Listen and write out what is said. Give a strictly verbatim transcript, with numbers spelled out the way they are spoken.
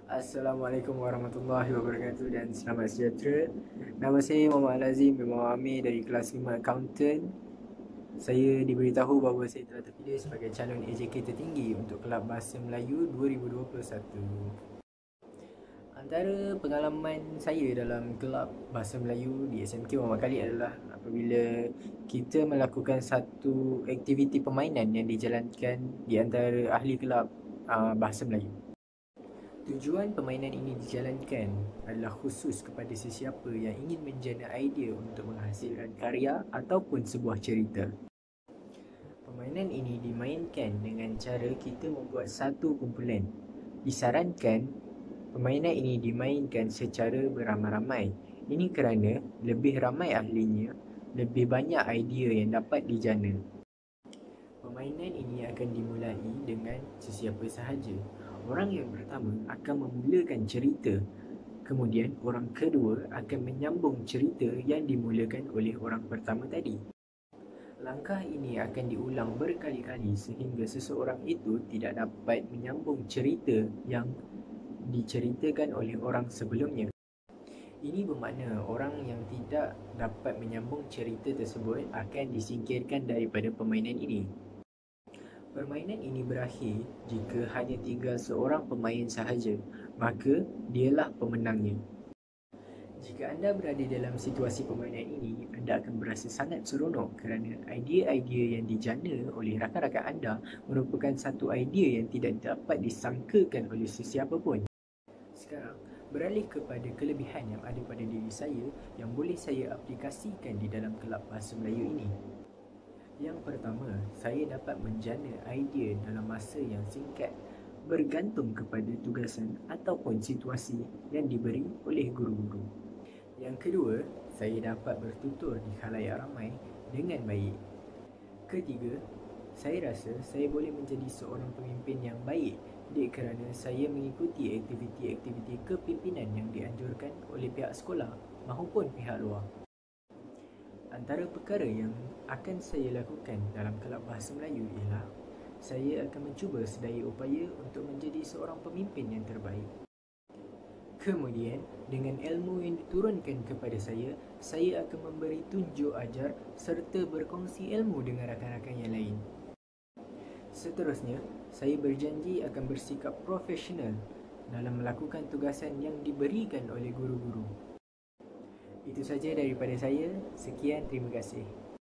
Assalamualaikum warahmatullahi wabarakatuh dan selamat sejahtera. Nama saya Muhammad Al-Azim bin Muhammad Amir dari kelas lima Accountant. Saya diberitahu bahawa saya telah terpilih sebagai calon A J K tertinggi untuk Kelab Bahasa Melayu dua ribu dua puluh satu. Antara pengalaman saya dalam Kelab Bahasa Melayu di S M K Muhammad Khalid adalah apabila kita melakukan satu aktiviti permainan yang dijalankan di antara ahli Kelab uh, Bahasa Melayu. Tujuan permainan ini dijalankan adalah khusus kepada sesiapa yang ingin menjana idea untuk menghasilkan karya ataupun sebuah cerita. Permainan ini dimainkan dengan cara kita membuat satu kumpulan. Disarankan permainan ini dimainkan secara beramai-ramai. Ini kerana lebih ramai ahlinya, lebih banyak idea yang dapat dijana. Permainan ini akan dimulai dengan sesiapa sahaja. Orang yang pertama akan memulakan cerita. Kemudian orang kedua akan menyambung cerita yang dimulakan oleh orang pertama tadi. Langkah ini akan diulang berkali-kali sehingga seseorang itu tidak dapat menyambung cerita yang diceritakan oleh orang sebelumnya. Ini bermakna orang yang tidak dapat menyambung cerita tersebut akan disingkirkan daripada permainan ini. Permainan ini berakhir jika hanya tinggal seorang pemain sahaja, maka dialah pemenangnya. Jika anda berada dalam situasi permainan ini, anda akan berasa sangat seronok kerana idea-idea yang dijana oleh rakan-rakan anda merupakan satu idea yang tidak dapat disangkakan oleh sesiapa pun. Sekarang, beralih kepada kelebihan yang ada pada diri saya yang boleh saya aplikasikan di dalam Kelab Bahasa Melayu ini. Yang pertama, saya dapat menjana idea dalam masa yang singkat bergantung kepada tugasan ataupun situasi yang diberi oleh guru-guru. Yang kedua, saya dapat bertutur di khalayak ramai dengan baik. Ketiga, saya rasa saya boleh menjadi seorang pemimpin yang baik dek kerana saya mengikuti aktiviti-aktiviti kepimpinan yang dianjurkan oleh pihak sekolah maupun pihak luar. Antara perkara yang akan saya lakukan dalam Kelab Bahasa Melayu ialah saya akan mencuba sedaya upaya untuk menjadi seorang pemimpin yang terbaik. Kemudian, dengan ilmu yang diturunkan kepada saya, saya akan memberi tunjuk ajar serta berkongsi ilmu dengan rakan-rakan yang lain. Seterusnya, saya berjanji akan bersikap profesional dalam melakukan tugasan yang diberikan oleh guru-guru. Itu saja daripada saya. Sekian, terima kasih.